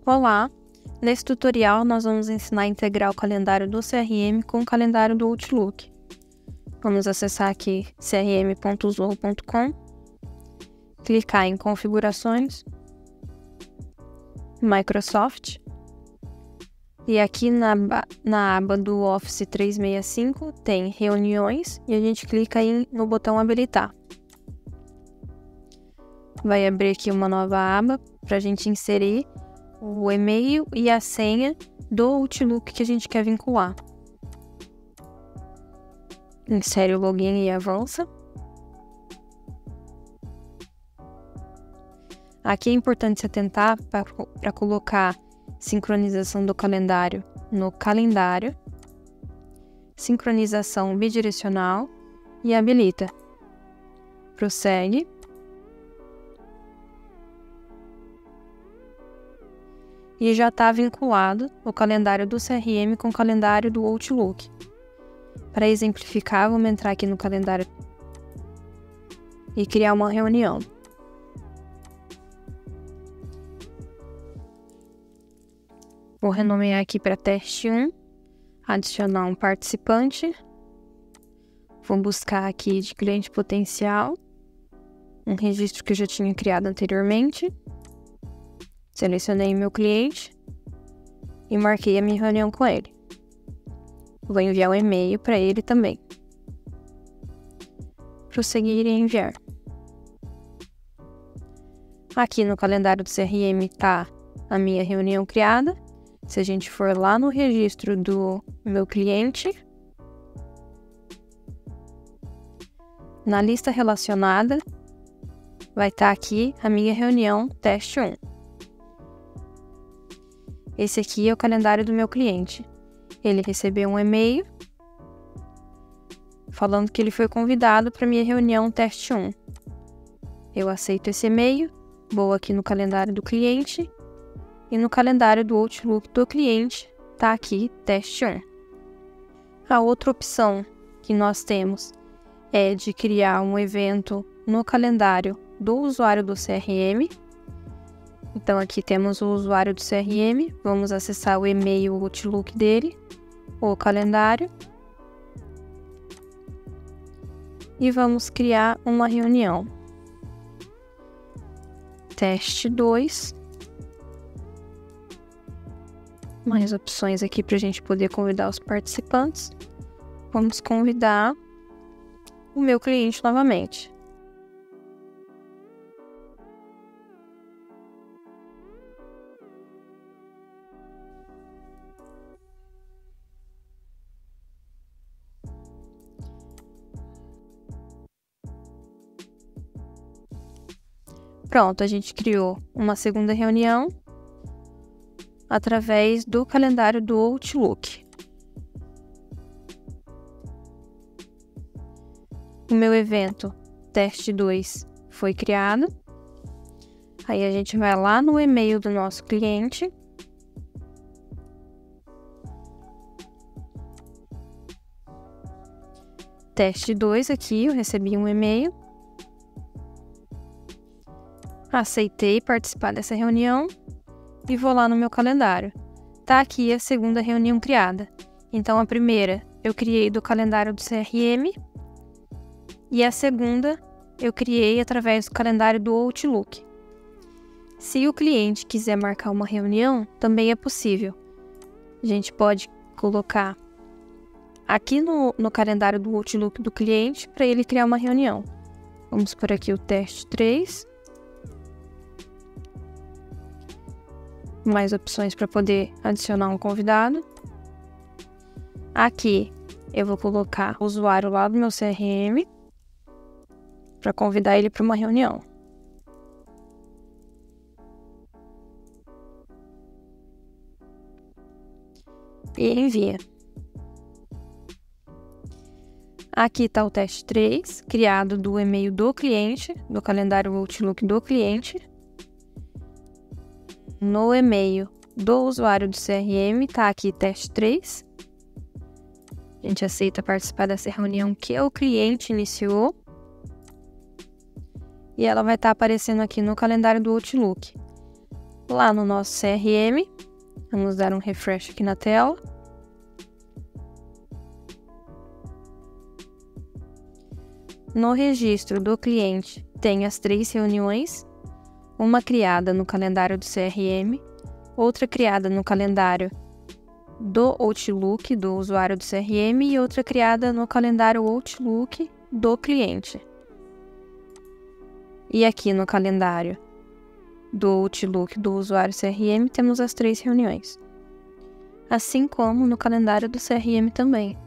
Olá! Nesse tutorial nós vamos ensinar a integrar o calendário do CRM com o calendário do Outlook. Vamos acessar aqui crm.zorro.com, clicar em Configurações, Microsoft, e aqui na aba do Office 365 tem Reuniões e a gente clica no botão Habilitar. Vai abrir aqui uma nova aba para a gente inserir o e-mail e a senha do Outlook que a gente quer vincular. Insere o login e avança. Aqui é importante se atentar para colocar sincronização do calendário no calendário, sincronização bidirecional e habilita. Prossegue. E já está vinculado o calendário do CRM com o calendário do Outlook. Para exemplificar, vamos entrar aqui no calendário e criar uma reunião. Vou renomear aqui para teste 1, adicionar um participante. Vou buscar aqui de cliente potencial, um registro que eu já tinha criado anteriormente. Selecionei meu cliente e marquei a minha reunião com ele. Vou enviar um e-mail para ele também. Prosseguir e enviar. Aqui no calendário do CRM está a minha reunião criada. Se a gente for lá no registro do meu cliente, na lista relacionada, vai estar aqui a minha reunião teste 1. Esse aqui é o calendário do meu cliente. Ele recebeu um e-mail falando que ele foi convidado para minha reunião teste 1. Eu aceito esse e-mail, vou aqui no calendário do cliente e no calendário do Outlook do cliente está aqui teste 1. A outra opção que nós temos é de criar um evento no calendário do usuário do CRM. Então aqui temos o usuário do CRM, vamos acessar o e-mail Outlook dele, o calendário, e vamos criar uma reunião. Teste 2. Mais opções aqui para a gente poder convidar os participantes. Vamos convidar o meu cliente novamente. Pronto, a gente criou uma segunda reunião através do calendário do Outlook. O meu evento teste 2 foi criado. Aí a gente vai lá no e-mail do nosso cliente. Teste 2 aqui, eu recebi um e-mail. Aceitei participar dessa reunião e vou lá no meu calendário. Tá aqui a segunda reunião criada. Então a primeira eu criei do calendário do CRM e a segunda eu criei através do calendário do Outlook. Se o cliente quiser marcar uma reunião, também é possível. A gente pode colocar aqui no calendário do Outlook do cliente para ele criar uma reunião. Vamos por aqui o teste 3. Mais opções para poder adicionar um convidado. Aqui eu vou colocar o usuário lá do meu CRM para convidar ele para uma reunião. E envia. Aqui está o teste 3, criado do e-mail do cliente, do calendário Outlook do cliente. No e-mail do usuário do CRM, está aqui teste 3. A gente aceita participar dessa reunião que o cliente iniciou. E ela vai estar aparecendo aqui no calendário do Outlook. Lá no nosso CRM, vamos dar um refresh aqui na tela. No registro do cliente, tem as 3 reuniões, uma criada no calendário do CRM, outra criada no calendário do Outlook do usuário do CRM e outra criada no calendário Outlook do cliente. E aqui no calendário do Outlook do usuário CRM temos as 3 reuniões. Assim como no calendário do CRM também.